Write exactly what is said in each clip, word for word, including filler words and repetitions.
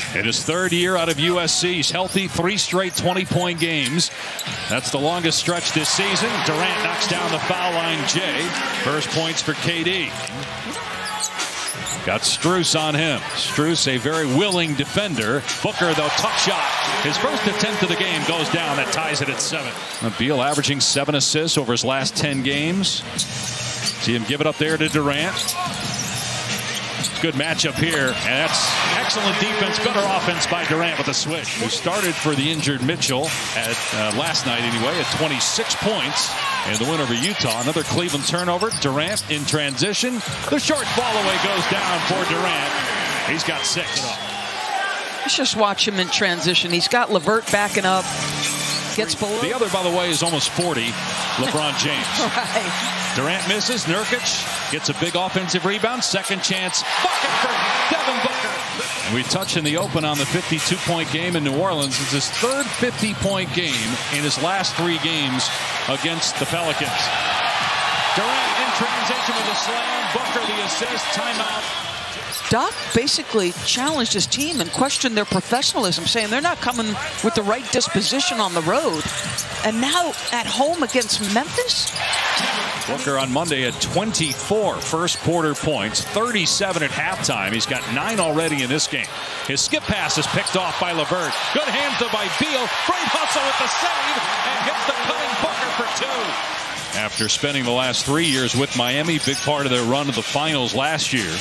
In his third year out of U S C, he's healthy, three straight twenty-point games. That's the longest stretch this season. Durant knocks down the foul line J. First points for K D. Got Strus on him. Strus, a very willing defender. Booker, though, tough shot. His first attempt of the game goes down. That ties it at seven. Beal averaging seven assists over his last ten games. See him give it up there to Durant. Good matchup here, and that's excellent defense, better offense by Durant with a switch. Who started for the injured Mitchell at uh, last night anyway at twenty-six points in the win over Utah. Another Cleveland turnover. Durant in transition. The short ball away goes down for Durant. He's got six. Let's just watch him in transition. He's got LeVert backing up. Gets below. The other, by the way, is almost forty. LeBron James. Right. Durant misses. Nurkic gets a big offensive rebound. Second chance. Bucket for Devin Booker. And we touched in the open on the fifty-two point game in New Orleans. It's his third fifty point game in his last three games against the Pelicans. Durant in transition with a slam. Booker the assist. Timeout. Doc basically challenged his team and questioned their professionalism, saying they're not coming with the right disposition on the road. And now at home against Memphis? Booker on Monday at twenty-four first quarter points, thirty-seven at halftime. He's got nine already in this game. His skip pass is picked off by LeVert. Good hands though by Beal. Great hustle with the save and hits the cutting Booker for two. After spending the last three years with Miami, big part of their run to the finals last year.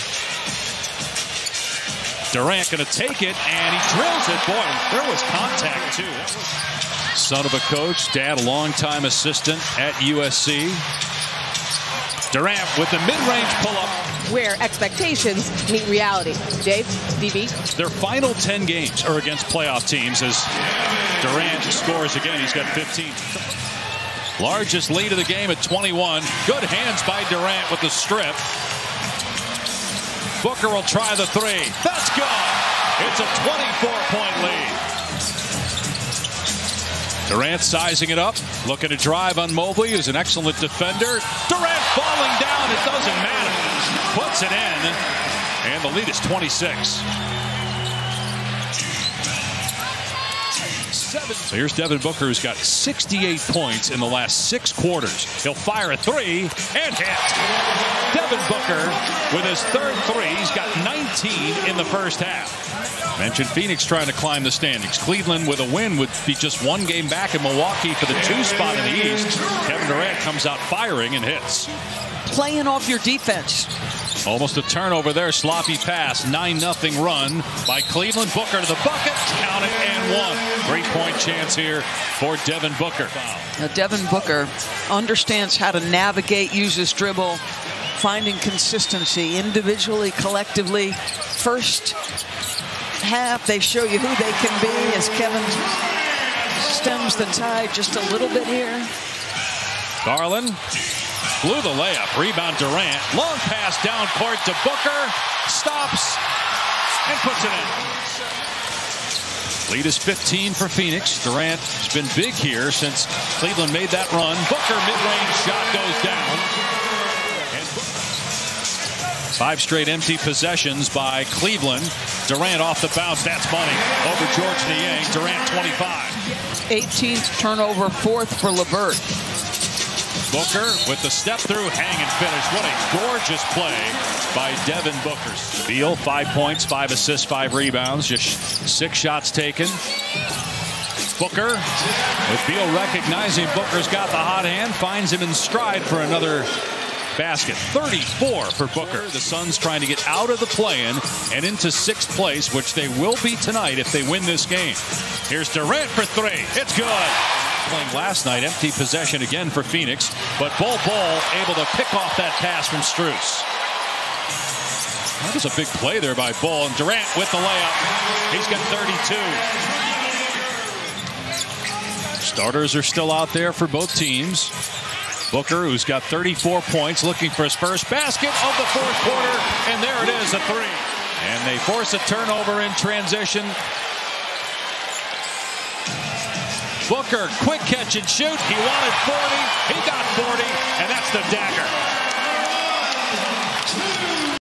Durant going to take it, and he drills it. Boy, there was contact, too. Son of a coach, dad a longtime assistant at U S C. Durant with the mid-range pull-up. Where expectations meet reality. Dave, D B? Their final ten games are against playoff teams as Durant scores again. He's got fifteen. Largest lead of the game at twenty-one. Good hands by Durant with the strip. Booker will try the three. That's good. It's a twenty-four point lead. Durant sizing it up. Looking to drive on Mobley, who's an excellent defender. Durant falling down. It doesn't matter. Puts it in. And the lead is twenty-six. Seven. So here's Devin Booker, who's got sixty-eight points in the last six quarters. He'll fire a three and hit. Devin Booker with his third three. He's got nineteen in the first half. Mentioned Phoenix trying to climb the standings. Cleveland with a win would be just one game back in Milwaukee for the two spot in the East. Kevin Durant comes out firing and hits. Playing off your defense. Almost a turnover there. Sloppy pass. nine nothing run by Cleveland. Booker to the bucket. Count it and one. Three-point chance here for Devin Booker. Now, Devin Booker understands how to navigate, use his dribble, finding consistency individually, collectively. First half, they show you who they can be as Kevin stems the tide just a little bit here. Garland blew the layup. Rebound Durant. Long pass down court to Booker. Stops and puts it in. Lead is fifteen for Phoenix. Durant has been big here since Cleveland made that run. Booker mid-range shot goes down. And five straight empty possessions by Cleveland. Durant off the bounce. That's money over George Niang. Durant twenty-five. eighteenth turnover, fourth for LeVert. Booker with the step through, hang and finish. What a gorgeous play by Devin Booker. Beal, five points, five assists, five rebounds, just six shots taken. Booker, with Beal recognizing Booker's got the hot hand, finds him in stride for another basket. thirty-four for Booker. The Suns trying to get out of the play-in and into sixth place, which they will be tonight if they win this game. Here's Durant for three. It's good. Playing last night, empty possession again for Phoenix, but Bol Bol able to pick off that pass from Strus. That was a big play there by Bol, and Durant with the layup. He's got thirty-two. Starters are still out there for both teams. Booker, who's got thirty-four points, looking for his first basket of the fourth quarter, and there it is, a three. And they force a turnover in transition. Booker, quick catch and shoot. He wanted forty. He got forty, and that's the dagger.